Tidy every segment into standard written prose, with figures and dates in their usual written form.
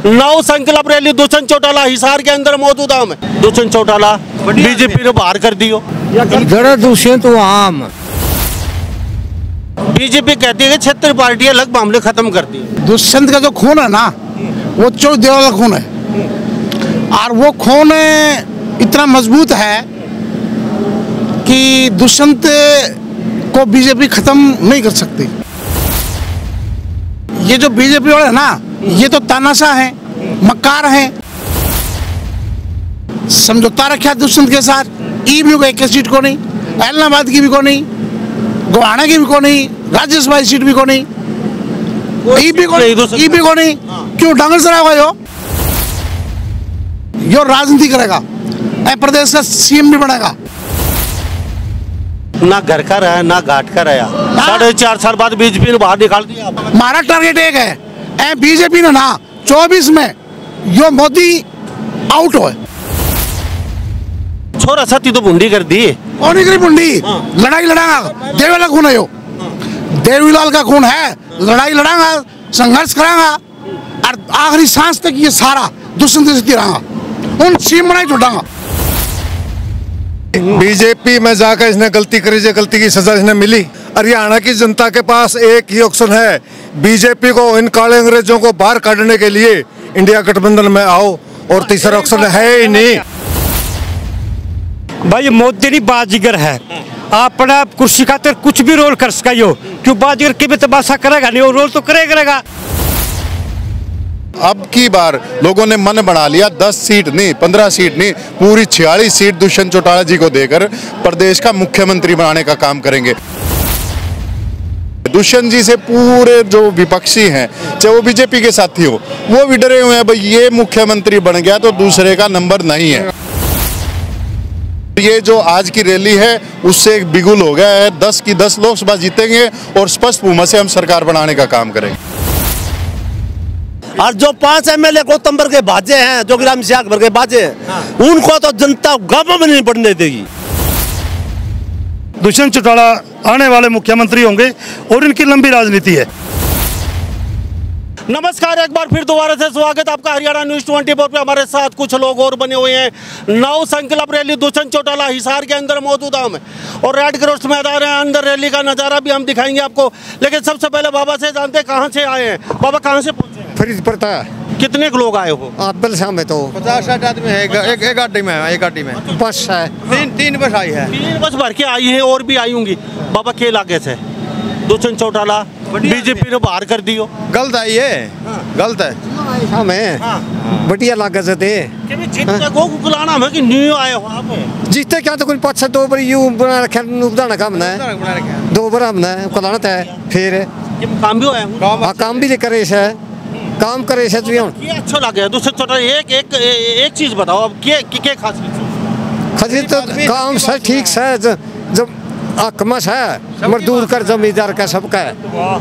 नौ संकल्प रैली दुष्यंत चौटाला हिसार के अंदर मौजूद है। दुष्यंत चौटाला बीजेपी ने बाहर कर दियो। दुष्यंत आम बीजेपी कहती है कि क्षेत्रीय पार्टियां अलग मामले खत्म कर दिए। दुष्यंत का जो खून है ना, वो चोर देवाला का खून है, और वो खून इतना मजबूत है कि दुष्यंत को बीजेपी खत्म नहीं कर सकती। ये जो बीजेपी वाले है ना, ये तो तानाशाह हैं, मक्कार हैं। समझौता रखा दुष्यंत के साथ। ईवी को एक सीट को नहीं, एलनाबाद की भी को नहीं, गोहाना की भी को नहीं, राज्यसभा की सीट भी को नहीं, ईवी को नहीं। क्यों डांगर सरा होगा यो राजनीति करेगा, प्रदेश का सीएम भी बनेगा। ना घर का रहा ना घाट का रहा। 4.5 साल बाद बीजेपी ने बाहर निकाल दिया। हमारा टारगेट एक है, बीजेपी ने ना 24 में यो मोदी आउट हो। छोरा सती तो बुंडी कर दी। कौन करी बुंडी? लड़ाई लड़ांगा। देवीलाल खून है यो, देवीलाल का खून है। लड़ाई लड़ांगा, संघर्ष करांगा, और आखिरी सांस तक ये सारा दुष्यंत से रहा। उन सीएम बनाई छोड़ांगा। बीजेपी में जाकर इसने गलती करी, जो गलती की सजा इसने मिली। हरियाणा की जनता के पास एक ही ऑप्शन है, बीजेपी को, इन काले अंग्रेजों को बाहर काटने के लिए इंडिया गठबंधन में आओ, और तीसरा ऑप्शन है ही नहीं। भाई मोदी नहीं बाजीगर है, अपना कुर्सी खातिर कुछ भी रोल कर सका यो। क्यों बाजीगर के भी तमाशा करेगा नहीं, वो रोल तो करेगा। अब की बार लोगों ने मन बना लिया, 10 सीट नहीं, 15 सीट नहीं, पूरी 46 सीट दुष्यंत चौटाला जी को देकर प्रदेश का मुख्यमंत्री बनाने का काम करेंगे। दुष्यंत जी से पूरे जो विपक्षी हैं, चाहे वो बीजेपी के साथी हो, वो भी डरे हुए हैं, भाई ये मुख्यमंत्री बन गया तो दूसरे का नंबर नहीं है। ये जो आज की रैली है उससे एक बिगुल हो गया है। 10 की 10 लोकसभा जीतेंगे और स्पष्ट बहुमत से हम सरकार बनाने का काम करेंगे। और जो 5 एमएलए गौतमपुर के बाजे हैं, जो ग्राम सियाकपुर के बाजे हैं, उनको तो जनता गाँव में नहीं पड़ने देगी। दुष्यंत चौटाला आने वाले मुख्यमंत्री होंगे और इनकी लंबी राजनीति है। नमस्कार, एक बार फिर दोबारा से स्वागत आपका हरियाणा न्यूज़ 24 पे। हमारे साथ कुछ लोग और बने हुए हैं। नौ संकल्प रैली दुष्यंत चौटाला हिसार के अंदर मौजूद हम, और रेड क्रॉस मैदान है। अंदर रैली का नज़ारा भी हम दिखाएंगे आपको, लेकिन सबसे पहले बाबा से जानते हैं कहाँ से आए हैं। बाबा कहाँ से पहुँचे हैं? फरीदपुर था। कितने लोग आए हो? आबल शाम में तो 50-60 आदमी है। एक गाड़ी में बस है, तीन बस आई है। 3 बस भर के आई है, और भी आई होंगी। बाबा के इलाके से दुष्यंत चौटाला बीजेपी ने बाहर कर दियो। गलत है ये, गलत है। हमें बढ़िया लागत से जीतने को बुलाना हमें कि न्यू आए हो आप। जीते क्या तो कोई 5 2 बार यूं बना रखा नुकदाना काम ना है, 2 बार हमने कलानत है। फिर काम भी होया, काम भी करे है, काम करे है। ये अच्छा लगे दुष्यंत चौटाला। एक चीज बताओ, अब क्या खासियत तो काम से ठीक से, जब अकमस है, मजदूर कर जमींदार का सबका है।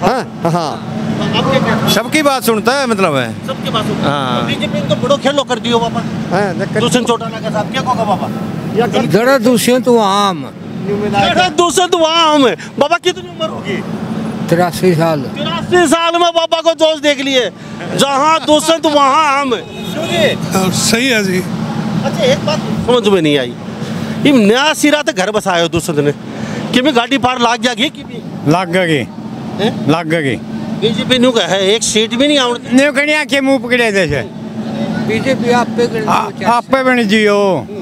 हाँ, सबकी बात सुनता है, मतलब है सबकी बात सुनता है। बीजेपी तो बड़ो खेलो कर दियो बाबा दुष्यंत चौटाला के साथ। क्या होगा बाबा? जरा दुष्यंत आम दुष्यंत आम। बाबा कितनी उम्र होगी? 83 साल। 83 साल में बाबा को जोश देख लिए। जहाँ दुष्यंत वहाँ आम। सही है जी। अच्छा, एक बात समझ में नहीं आई, ये नया सिरा तो घर बसाया दुष्यंत ने, कि मैं गाड़ी पार लाग जाएगी कि लाग गई बीजेपी नु है, एक सीट भी नहीं आवड़ती। न्यू कन्या के मुंह पकड़े दे से बीजेपी आप पे बन जियो।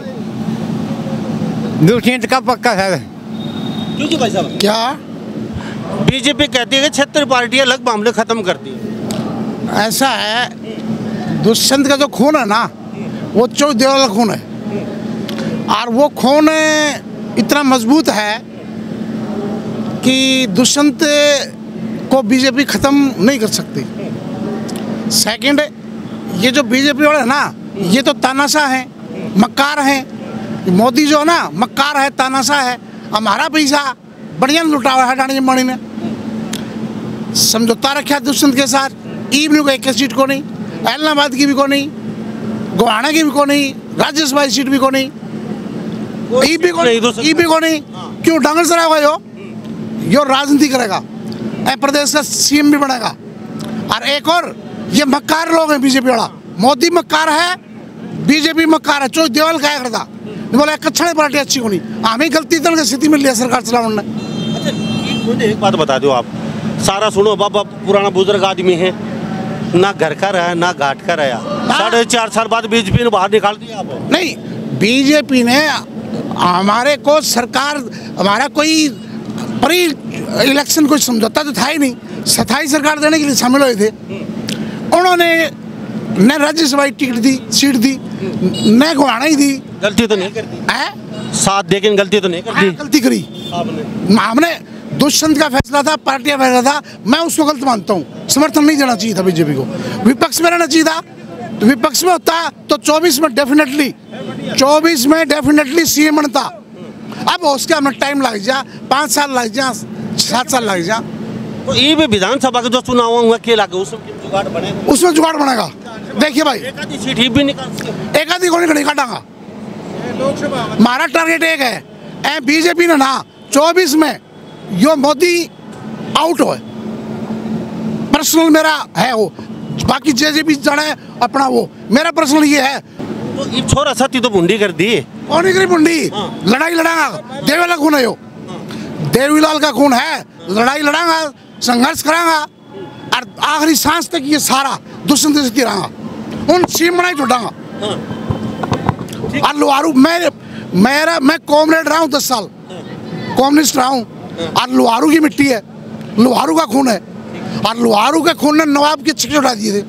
दुष्यंत का पक्का है। क्यों जी भाई साहब? क्या बीजेपी कहती है कि क्षेत्रीय पार्टियां अलग मामले खत्म करती है। ऐसा है, दुष्यंत का जो खून है ना, वो चोर देवाला का खून है, और वो खून इतना मजबूत है कि दुष्यंत को बीजेपी खत्म नहीं कर सकती। सेकंड, ये जो बीजेपी वाले है ना, ये तो तानाशाह हैं, मक्कार हैं। मोदी जो है ना, मक्कार है, तानाशाह है। हमारा पैसा बढ़िया लुटा हुआ है डाणी जमानी ने। समझौता रखा दुष्यंत के साथ। ईवी को एक सीट को नहीं, एलनाबाद की भी को नहीं, गोहाना की भी को नहीं, राज्यसभा की सीट भी को नहीं, ईवी को नहीं। क्यों डांगर सरा होगा यो राजनीति करेगा, प्रदेश का सीएम भी बनेगा। और एक और, ये मक्कार लोग हैं बीजेपी वाला, मोदी मक्कार है, बीजेपी मक्कार है। चो देवल क्या करता बोला कच्छड़े पार्टी अच्छी होनी, हमें गलती तन की स्थिति में लिया सरकार चलाने। अच्छा मुझे एक बात बता दो आप, सारा सुनो बाबा पुराना बुजुर्ग आदमी है, ना घर का रहा ना घाट का रहा, 4.5 साल बाद बीजेपी ने बाहर निकाल दिया आप। नहीं, बीजेपी ने हमारे को सरकार, हमारा कोई प्री इलेक्शन कोई समझौता तो था ही नहीं, स्थायी सरकार देने के लिए शामिल हुए थे। उन्होंने न राज्यसभा टिकट दी, सीट दी, न घुमाना ही दी। गलती तो नहीं कर दी, साथ देकर गलती तो नहीं कर दी। गलती करी हमने, दुष्यंत का फैसला था, पार्टी का फैसला था, मैं उसको गलत मानता हूँ। समर्थन नहीं देना चाहिए था बीजेपी को, विपक्ष में रहना चाहिए था। विपक्ष में होता तो 24 में डेफिनेटली सीएम बनता। अब उसके हमें टाइम लग जा, 5 साल लग जा, 7 साल लग जा। तो ये भी विधानसभा का जो चुनाव हुआ क्या लगे उसमें जुगाड़ बनेगा। देखिए भाई, एक आधी सीट ही भी निकाल, एक आधी को नहीं काटांगा। हमारा टारगेट एक है, बीजेपी ने ना 24 में यो मोदी आउट हो, पर्सनल मेरा है वो, बाकी जे भी जाने अपना वो, मेरा पर्सनल ये है। तो ये छोरा सती तो बुंडी कर दी, कौन ही करी बुंडी, लड़ाई लड़ांगा, देवीलाल खून है यो, देवीलाल का खून है, लड़ाई लड़ांगा, संघर्ष करांगा और आखिरी सांस तक ये सारा दुष्यंत से तिरांगा, उन सीम बनाई टूटांगा। और लुहारू मैं कॉमरेड रहा हूँ 10 साल, कम्युनिस्ट रहा हूँ, और लुहारू की मिट्टी है, लुहारू का खून है, और लुहारू के खून ने नवाब की छक्के उड़ा दिए थे।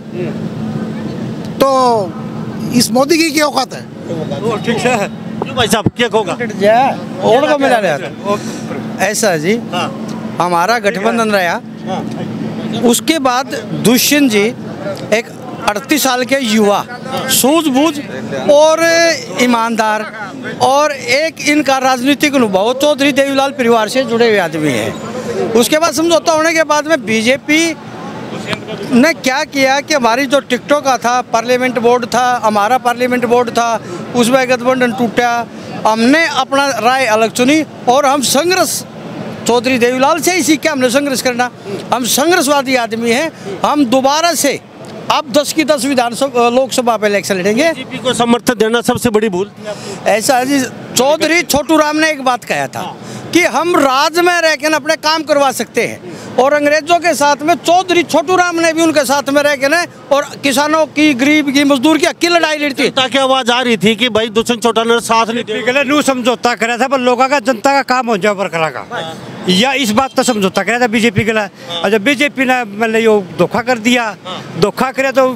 तो इस मोदी की क्या औकात है? ठीक है क्यों भाई साहब, क्या होगा और को मिला रहा ऐसा जी। हमारा गठबंधन रहा, उसके बाद दुष्यंत जी एक 38 साल के युवा, सूझबूझ और ईमानदार, और एक इनका राजनीतिक अनुभव, चौधरी देवीलाल परिवार से जुड़े हुए आदमी हैं। उसके बाद समझौता होने के बाद में बीजेपी ने क्या किया कि हमारी जो टिकटों का था, पार्लियामेंट बोर्ड था, हमारा पार्लियामेंट बोर्ड था, उसमें गठबंधन टूटा। हमने अपना राय अलग चुनी और हम संघर्ष, चौधरी देवीलाल से ही सीख के हमने संघर्ष करना। हम संघर्षवादी आदमी हैं। हम दोबारा से अब 10 की 10 विधानसभा लोकसभा पे इलेक्शन लड़ेंगे। बीजेपी को समर्थन देना सबसे बड़ी भूल थी। ऐसा है जी, चौधरी छोटू राम ने एक बात कहा था कि हम राज में रहकर अपने काम करवा सकते हैं, और अंग्रेजों के साथ में चौधरी छोटू राम ने भी उनके साथ में रहकर और किसानों की, गरीब की, मजदूर की अकेली लड़ाई लड़ती। ताकि आवाज आ रही थी कि भाई दुष्यंत चौटाला ने साथ नहीं दिया, नू समझौता करा था, पर लोगों का, जनता का काम हो जाए वर्करा का, या इस बात का समझौता करा था बीजेपी के लिए। अच्छा बीजेपी ने मतलब ये धोखा कर दिया, धोखा करे तो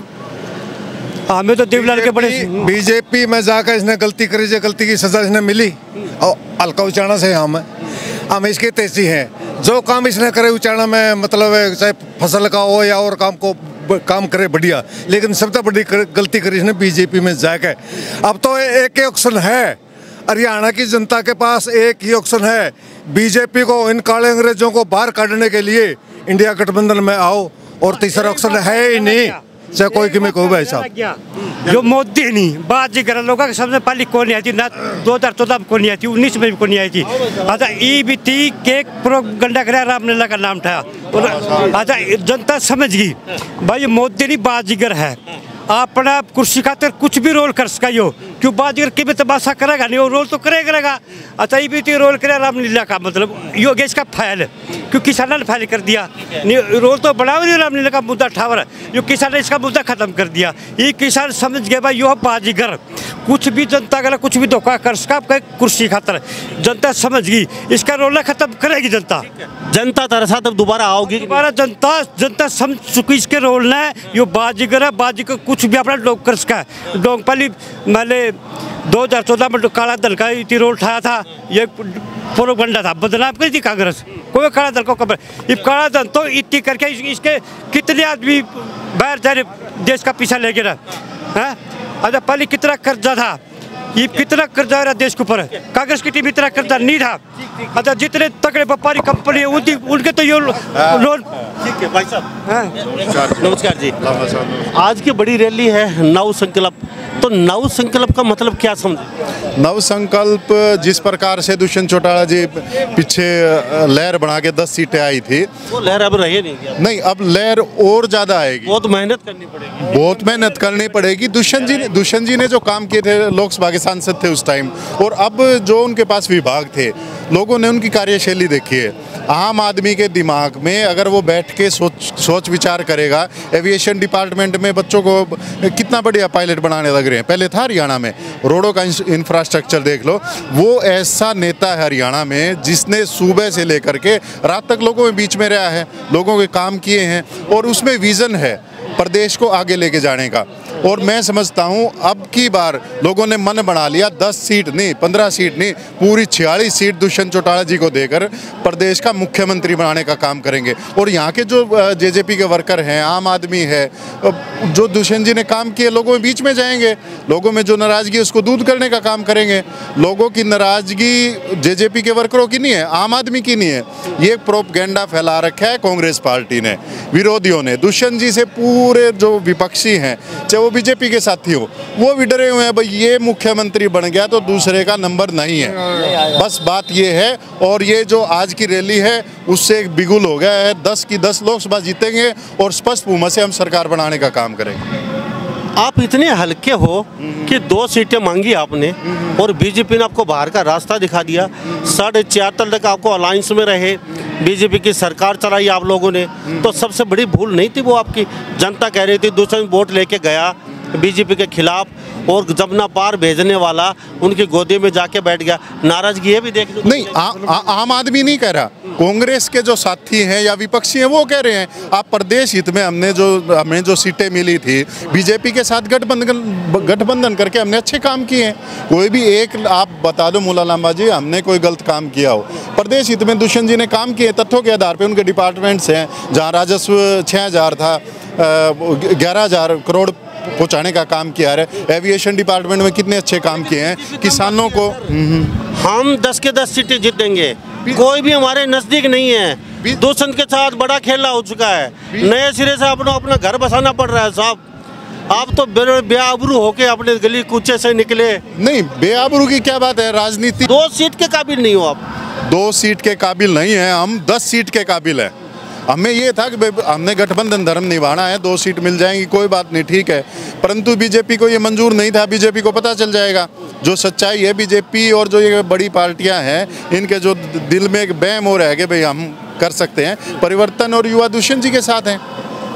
हमें तो देवीलाल के बड़े बीजेपी में जाकर इसने गलती करी, जो गलती की सजा इसने मिली, और हल्का उचाना से हम इसके तेजी हैं। जो काम इसने करे उचाना में, मतलब चाहे फसल का हो या और काम करे बढ़िया, लेकिन सबसे बड़ी गलती करी इसने बीजेपी में जाकर। अब तो एक ही ऑप्शन है, हरियाणा की जनता के पास एक ही ऑप्शन है, बीजेपी को, इन काले अंग्रेजों को बाहर काटने के लिए इंडिया गठबंधन में आओ, और तीसरा ऑप्शन है ही नहीं, चाहे कोई कि मैं कहूँ भाई साहब। जो मोदी नहीं बात जी कर लोगों के सबसे पहले कौन आई थी ना, 2014 में कौन आई थी, 19 में भी कौन आई थी। अच्छा ये भी थी कि प्रोपगंडा कराया, रामलीला का नाम था। अच्छा जनता समझ गई भाई मोदी नहीं बाजीगर है, अपना कुर्सी खातिर कुछ भी रोल कर सका हो, क्यों बाजीगर के भी तमाशा करेगा नहीं, वो रोल तो करेगा। अच्छा ये भी तो रोल करे रामलीला का, मतलब योगेश का फाइल, क्यों किसानों ने फाइल कर दिया, रोल तो बढ़ावा नहीं, रामलीला का मुद्दा ठावर है, जो किसान ने इसका मुद्दा खत्म कर दिया। ये किसान समझ गए भाई यो बाजीगर, कुछ भी जनता का कुछ भी धोखा कर सका कुर्सी खातर, जनता समझ गई, इसका रोल खत्म करेगी जनता। जनता तेरे साथ अब दोबारा आओगी, दोबारा जनता समझ चुकी इसके रोल ने, यो बाजीगर है, बाजीगर कुछ भी अपना लोग कर सका है। लोग पहले मैंने 2014 में काला दल का इतनी रोल उठाया था, ये प्रोपगंडा था, बदनाम करी थी कांग्रेस, कोई काला दल को खबर, ये काला दल तो इतनी करके इसके कितने आदमी बाहर जा देश का पीछा ले गया है। अच्छा पहले कितना कर्जा था, ये कितना कर्जा रहा देश के ऊपर, कांग्रेस की टीम इतना कर्जा नहीं था। अच्छा जितने तगड़े व्यापारी कंपनी है उनके तो ये लोन। ठीक है भाई साहब, नमस्कार जी। आज की बड़ी रैली है नव संकल्प, तो नव संकल्प का मतलब क्या समझे? नव संकल्प जिस प्रकार से दुष्यंत चौटाला जी पीछे लहर बना के 10 सीटें आई थी, वो लहर अब रही नहीं, अब लहर और ज्यादा आएगी। बहुत मेहनत करनी पड़ेगी, बहुत मेहनत करनी पड़ेगी। दुष्यंत जी ने जो काम किए थे, लोकसभा के सांसद थे उस टाइम, और अब जो उनके पास विभाग थे, लोगों ने उनकी कार्यशैली देखी है। आम आदमी के दिमाग में अगर वो बैठ के सोच विचार करेगा, एविएशन डिपार्टमेंट में बच्चों को कितना बढ़िया पायलट बनाने लग रहे हैं। पहले था हरियाणा में, रोडों का इंफ्रास्ट्रक्चर देख लो। वो ऐसा नेता है हरियाणा में जिसने सुबह से लेकर के रात तक लोगों के बीच में रहा है, लोगों के काम किए हैं, और उसमें विजन है प्रदेश को आगे लेके जाने का। और मैं समझता हूं अब की बार लोगों ने मन बना लिया, 10 सीट नहीं, 15 सीट नहीं, पूरी 46 सीट दुष्यंत चौटाला जी को देकर प्रदेश का मुख्यमंत्री बनाने का काम करेंगे। और यहाँ के जो जेजेपी के वर्कर हैं, आम आदमी है, जो दुष्यंत जी ने काम किए, लोगों के बीच में जाएंगे, लोगों में जो नाराजगी है उसको दूर करने का काम करेंगे। लोगों की नाराजगी जेजेपी के वर्करों की नहीं है, आम आदमी की नहीं है। ये प्रोपगेंडा फैला रखा है कांग्रेस पार्टी ने, विरोधियों ने। दुष्यंत जी से पूरे जो विपक्षी हैं, चाहे वो बीजेपी के साथी हो, वो भी डरे हुए हैं, भाई ये मुख्यमंत्री बन गया तो दूसरे का नंबर नहीं है। बस बात ये है। और ये जो आज की रैली है उससे एक बिगुल हो गया है। 10 की 10 लोकसभा जीतेंगे और स्पष्ट बहुमत से हम सरकार बनाने का काम करेंगे। आप इतने हल्के हो कि 2 सीटें मांगी आपने और बीजेपी ने आपको बाहर का रास्ता दिखा दिया। 4.5 तक आपको अलायंस में रहे, बीजेपी की सरकार चलाई आप लोगों ने, तो सबसे बड़ी भूल नहीं थी वो आपकी? जनता कह रही थी दुष्यंत वोट लेके गया बीजेपी के खिलाफ, और जमुना पार भेजने वाला उनकी गोदी में जाके बैठ गया। नाराजगी है भी देखने को नहीं, आम आदमी नहीं कह रहा, कांग्रेस के जो साथी हैं या विपक्षी हैं वो कह रहे हैं। आप प्रदेश हित में हमें जो सीटें मिली थी, बीजेपी के साथ गठबंधन करके हमने अच्छे काम किए हैं। कोई भी एक आप बता दो मौलाना लांबा जी, हमने कोई गलत काम किया हो? प्रदेश हित में दुष्यंत जी ने काम किए, तथ्यों के आधार पर। उनके डिपार्टमेंट्स हैं जहाँ राजस्व 6000 था, 11,000 करोड़ पहुँचाने का काम किया है। एविएशन डिपार्टमेंट में कितने अच्छे काम किए हैं। किसानों को हम 10 के 10 सीटें जीतेंगे, कोई भी हमारे नजदीक नहीं है। दुष्यंत के साथ बड़ा खेला हो चुका है, नए सिरे से अपना घर बसाना पड़ रहा है साहब। आप तो बेआबरू होके अपने गली कूचे से निकले। नहीं, बेआबरू की क्या बात है, राजनीति। 2 सीट के काबिल नहीं हो आप। 2 सीट के काबिल नहीं है हम, 10 सीट के काबिल है। हमें ये था कि हमने गठबंधन धर्म निभाना है, 2 सीट मिल जाएंगी कोई बात नहीं, ठीक है। परंतु बीजेपी को ये मंजूर नहीं था। बीजेपी को पता चल जाएगा जो सच्चाई है। बीजेपी और जो ये बड़ी पार्टियां हैं, इनके जो दिल में एक बैम हो रहा है कि भाई हम कर सकते हैं परिवर्तन, और युवा दुष्यंत जी के साथ हैं।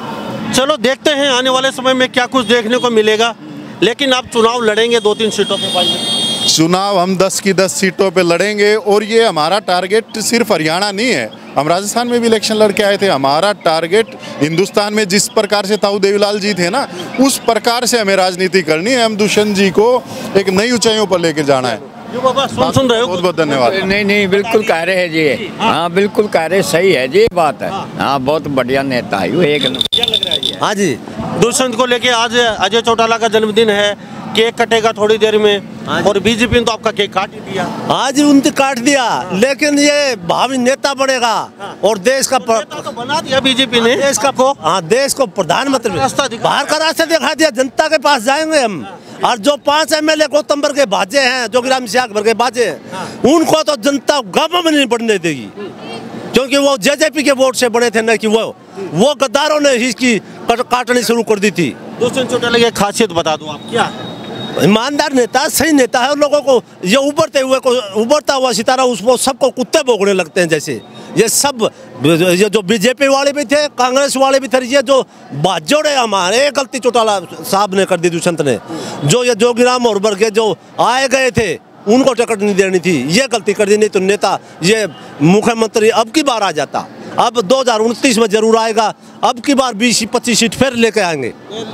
चलो देखते हैं आने वाले समय में क्या कुछ देखने को मिलेगा। लेकिन आप चुनाव लड़ेंगे 2-3 सीटों पे भाई? चुनाव हम 10 की 10 सीटों पे लड़ेंगे, और ये हमारा टारगेट सिर्फ हरियाणा नहीं है। हम राजस्थान में भी इलेक्शन लड़के आए थे। हमारा टारगेट हिंदुस्तान में जिस प्रकार से ताऊ देवीलाल जी थे ना, उस प्रकार से हमें राजनीति करनी है। हम दुष्यंत जी को एक नई ऊंचाइयों पर लेकर जाना है। बाबा सुन रहे हो? बहुत बहुत धन्यवाद। नहीं बिल्कुल कह रहे हैं जी, हाँ बिल्कुल कह रहे, सही है जी, बात है। हाँ बहुत बढ़िया नेता है वो, एक नंबर। हाँ जी, दुष्यंत को लेके आज अजय चौटाला का जन्मदिन है, केक कटेगा थोड़ी देर में, और बीजेपी ने तो आपका केक काट ही दिया। आज उनने काट दिया, लेकिन ये भावी नेता बनेगा और देश का तो बना दिया बीजेपी ने, देश का को, हाँ देश को प्रधानमंत्री बाहर का रास्ता दिखा दिया। जनता के पास जाएंगे हम, और जो 5 MLA गौतमपुर के बाजे हैं, जो ग्राम सियाकपुर के बाजे हैं, उनको तो जनता गाँव में नहीं बढ़ने देगी, क्योंकि वो जेजेपी के वोट से बने थे ना, कि वो गद्दारों ने इसकी काटनी शुरू कर दी थी। दुष्यंत चौटाला की खासियत बता दो आप, क्या है? ईमानदार नेता, सही नेता है। लोगों को ये उभरता हुआ सितारा, उसको सबको कुत्ते भोगने लगते हैं। जैसे ये सब, ये जो बीजेपी वाले भी थे, कांग्रेस वाले भी थे, ये जो बाजोड़े हमारे, गलती चौटाला साहब ने कर दी दुष्यंत ने। जो ये जोगीराम और वर्ग जो आए गए थे, उनको टिकट नहीं देनी थी, ये गलती कर दी। नहीं तो नेता, ये मुख्यमंत्री अब की बार आ जाता। अब 2029 में जरूर आएगा। अब की बार 20-25 सीट फिर लेके आएंगे।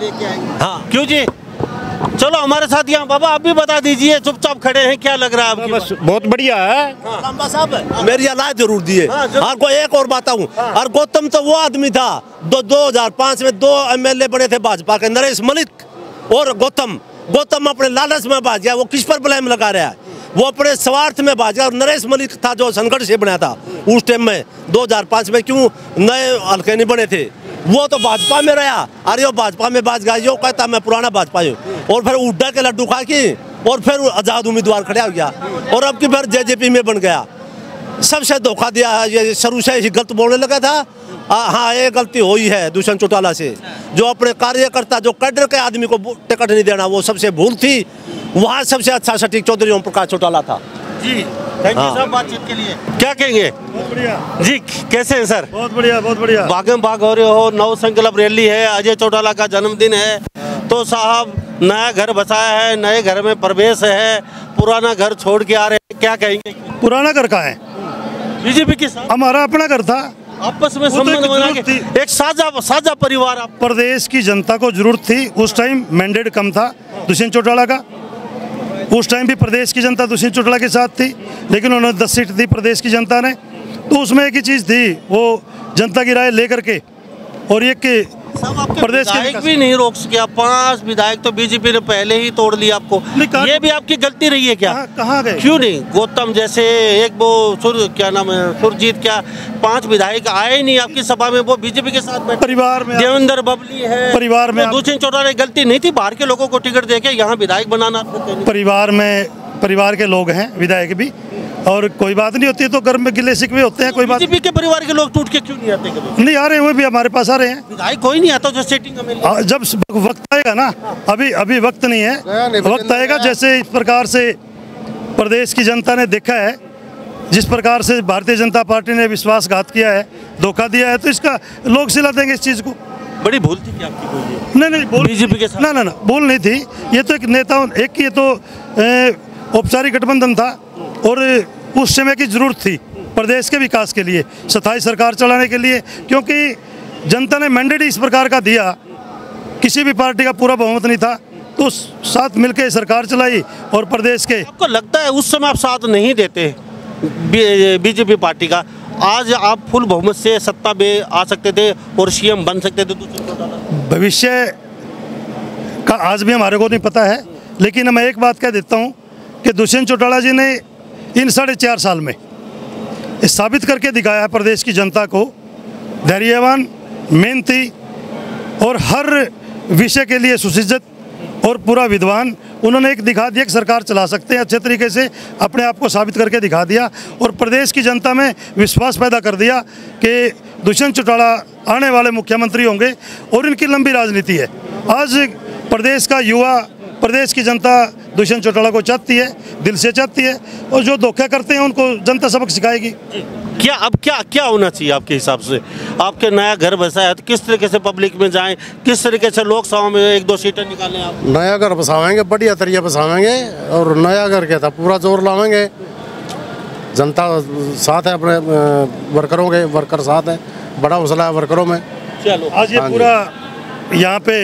हाँ क्यों जी? चलो हमारे साथ यहाँ बाबा, आप भी बता दीजिए, चुपचाप खड़े हैं, क्या लग रहा है आपकी? बस बहुत बढ़िया है। लांबा साहब मेरी राय जरूर दिए। और कोई एक और बताऊं, और गौतम तो वो आदमी था 2005 में 2 MLA बने थे भाजपा के, नरेश मलिक और गौतम अपने लालच में भाग गया। वो किस पर ब्लेम लगा रहा है? वो अपने स्वार्थ में भाग गया। और नरेश मलिक था जो संकट से बना था उस टाइम में 2005 में, क्यों नए हल्के नहीं बने थे? वो तो भाजपा में रहा, अरे वो भाजपा में बाज गया, जो कहता मैं पुराना भाजपा हूँ, और फिर उड्डा के लड्डू खा के और फिर आज़ाद उम्मीदवार खड़ा हो गया और अब की फिर जेजेपी में बन गया। सबसे धोखा दिया है, ये शुरू से ही गलत बोलने लगा था। हाँ, ये गलती हुई है दुष्यंत चौटाला से, जो अपने कार्यकर्ता जो कैडर के आदमी को टिकट नहीं देना, वो सबसे भूल थी। वहाँ सबसे अच्छा सटीक चौधरी ओम प्रकाश चौटाला था जी। थैंक यू सर बातचीत के लिए। क्या कहेंगे? बहुत बढ़िया जी, कैसे हैं सर? बहुत बढ़िया बहुत बढ़िया। भागम भाग हो रहे हो, नव संकल्प रैली है, अजय चौटाला का जन्मदिन है, तो साहब नया घर बसाया है, नए घर में प्रवेश है, पुराना घर छोड़ के आ रहे हैं, क्या कहेंगे? पुराना घर कहाँ है? बीजेपी के साथ हमारा अपना घर था, आपस में संबंध बना के एक साझा परिवार। आप प्रदेश की जनता को जरूरत थी, उस टाइम मैंडेट कम था दुष्यंत चौटाला का, उस टाइम भी प्रदेश की जनता दुष्यंत चौटाला के साथ थी, लेकिन उन्होंने 10 सीट दी प्रदेश की जनता ने। तो उसमें एक ही चीज़ थी, वो जनता की राय लेकर के, और ये कि प्रदेश के विधायक भी नहीं रोक सके। 5 विधायक तो बीजेपी ने पहले ही तोड़ लिया आपको, ये भी आपकी गलती रही है क्या? कहाँ गए? क्यों नहीं? गौतम जैसे एक वो क्या नाम है, सुरजीत, क्या 5 विधायक आए नहीं आपकी सभा में, वो बीजेपी के साथ बैठे। परिवार में देवेंद्र बबली है, परिवार में दुष्यंत चौटाला की गलती नहीं थी बाहर के लोगों को टिकट देके यहाँ विधायक बनाना? परिवार के लोग हैं विधायक भी, और कोई बात नहीं होती है तो घर में गिले शिकवे होते हैं, कोई बात। बीजेपी के परिवार के लोग टूट के क्यों नहीं आते? नहीं आ रहे, वो भी हमारे पास आ रहे हैं। विधायक कोई नहीं आता जो सेटिंग में। जब वक्त आएगा ना, अभी वक्त नहीं है, वक्त आएगा। जैसे इस प्रकार से प्रदेश की जनता ने देखा है, जिस प्रकार से भारतीय जनता पार्टी ने विश्वासघात किया है, धोखा दिया है, तो इसका लोग सिला देंगे इस चीज़ को। बड़ी भूल थी क्या आपकी? कोई नहीं भूल बीजेपी के साथ ना भूल नहीं थी। ये तो एक नेताओं, एक ये तो औपचारिक गठबंधन था, और उस समय की जरूरत थी प्रदेश के विकास के लिए, स्थायी सरकार चलाने के लिए, क्योंकि जनता ने मैंडेट इस प्रकार का दिया, किसी भी पार्टी का पूरा बहुमत नहीं था, तो साथ मिलकर सरकार चलाई और प्रदेश के। आपको लगता है उस समय आप साथ नहीं देते बीजेपी पार्टी का, आज आप फुल बहुमत से सत्ता में आ सकते थे और सीएम बन सकते थे? भविष्य का आज भी हमारे को नहीं पता है, लेकिन मैं एक बात कह देता हूँ कि दुष्यंत चौटाला जी ने इन 4.5 साल में साबित करके दिखाया है प्रदेश की जनता को, धैर्यवान, मेहनती और हर विषय के लिए सुसज्जित और पूरा विद्वान। उन्होंने एक दिखा दिया कि सरकार चला सकते हैं अच्छे तरीके से, अपने आप को साबित करके दिखा दिया और प्रदेश की जनता में विश्वास पैदा कर दिया कि दुष्यंत चौटाला आने वाले मुख्यमंत्री होंगे, और इनकी लंबी राजनीति है। आज प्रदेश का युवा, प्रदेश की जनता दुष्यंत चौटाला को चाहती है, दिल से चाहती है, और जो धोखा करते हैं उनको जनता सबक सिखाएगी। क्या होना चाहिए आपके हिसाब से? आपके नया घर बसा है तो किस तरीके से पब्लिक में जाएं, किस तरीके से लोकसभा में 1-2 सीटें निकालें? आप नया घर बसावेंगे, बढ़िया तरीके बसावेंगे, और नया घर क्या था पूरा जोर लावेंगे। जनता साथ है, अपने वर्करों के, वर्कर साथ है, बड़ा हौसला है वर्करों में। चलो आज ये पूरा यहाँ पे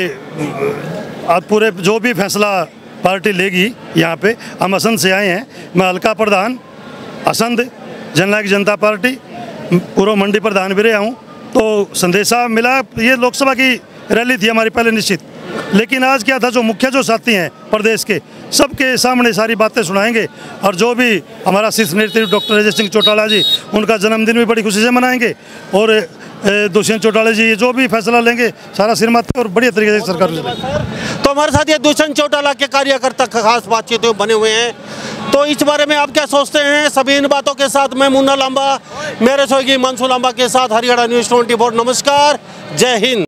आज पूरे जो भी फैसला पार्टी लेगी, यहाँ पे हम असंध से आए हैं, मैं हल्का प्रधान असंध जननायक जनता पार्टी, पूर्व मंडी प्रधान भी रहा हूँ। तो संदेशा मिला, ये लोकसभा की रैली थी हमारी पहले निश्चित, लेकिन आज क्या था, जो मुख्य जो साथी हैं प्रदेश के, सबके सामने सारी बातें सुनाएंगे, और जो भी हमारा शीर्ष नेतृत्व डॉक्टर अजय सिंह चौटाला जी, उनका जन्मदिन भी बड़ी खुशी से मनाएंगे, और दुष्यंत चौटाला जी जो भी फैसला लेंगे सारा सिर माथे और बढ़िया तरीके से सरकार तो हमारे साथ ये दुष्यंत चौटाला के कार्यकर्ता खास बातचीत बने हुए हैं, तो इस बारे में आप क्या सोचते हैं? सभी इन बातों के साथ मैं मुन्ना लांबा, मेरे सहयोगी मंसू लांबा के साथ हरियाणा न्यूज़ 24। नमस्कार, जय हिंद।